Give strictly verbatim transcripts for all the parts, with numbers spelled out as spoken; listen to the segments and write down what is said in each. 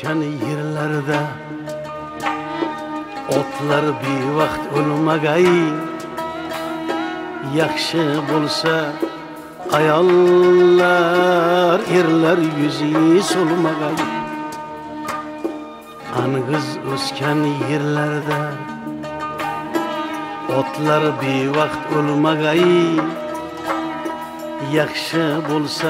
o'sgan yerlarda otlar bevaqt o'lmagay, yaxshi bo'lsa ayollar erlar yuzi so'lmagay. Angiz o'sgan yerlarda otlar bevaqt o'lmagay, yaxshi bo'lsa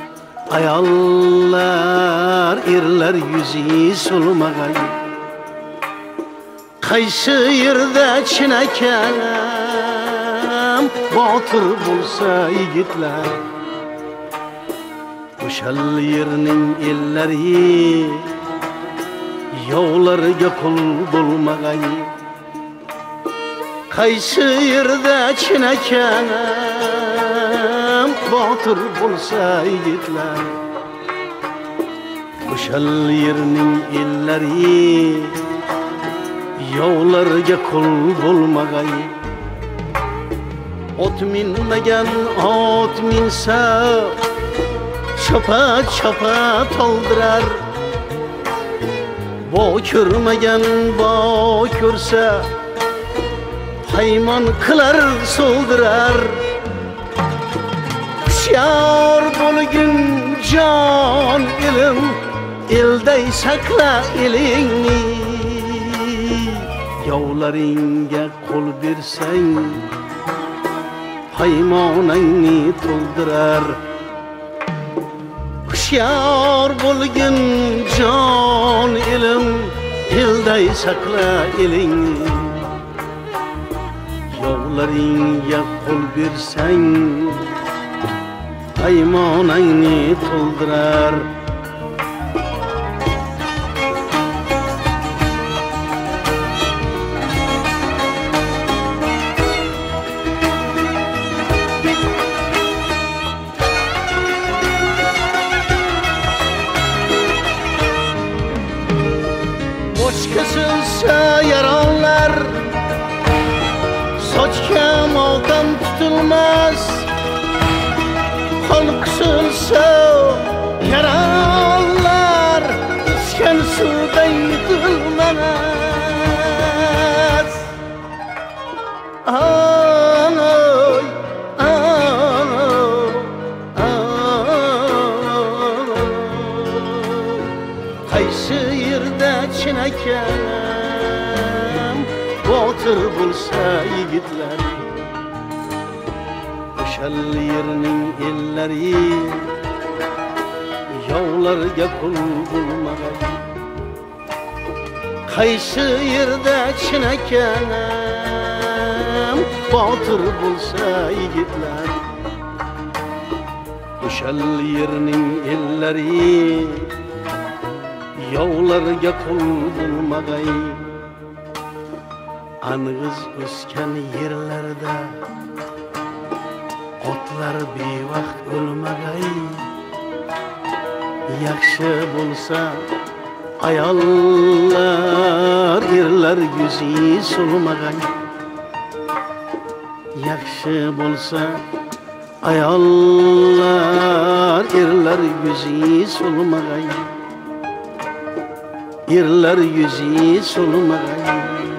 ayollar erlar yuzi so'lmagay. Qaysi yerda chinakam botir bo'lsa yigitlar, o'shal yerning ellari yovlarga qul bo'lmagay. Qaysi yerda chinakam botir bo'lsa yigitlar, o'shal yerning ellari yovlarga qul bo'lmagay. Ot minmagan ot minsa chopa chopa toldirar, bo ko'rmagan bo ko'rsa haymon qilar so'ldirar. Hushyor bo'lgin jon ilm, elday saqla elingni. Yovlaringga qo'l bersang haymonangni to'ldirar. Hushyor bo'lgin jon ilm, elday saqla elingni. Yovlaringga qo'l bersang haymonangni to'ldirar. Kesilsa yaronlar, sochga motam tutilmas. Qon qisilsa yaronlar, ichgan suvdan yutilmas. Anoy, anoy, anoy. Qaysi yerda chinakam botir bo'lsa yigitlar, o'shal yerning ellari yovlarga qul bo'lmagay. Qaysi yerda chinakam botir bo'lsa yigitlar, o'shal yerning ellari yovlarga qul bo'lmagay. Angiz o'sgan yerlarda otlar bevaqt o'lmagay, yaxshi bo'lsa ayollar erlar yuzi so'lmagay. Yaxshi bo'lsa ayollar erlar yuzi so'lmagay. Erlar yuzi so'lmagay.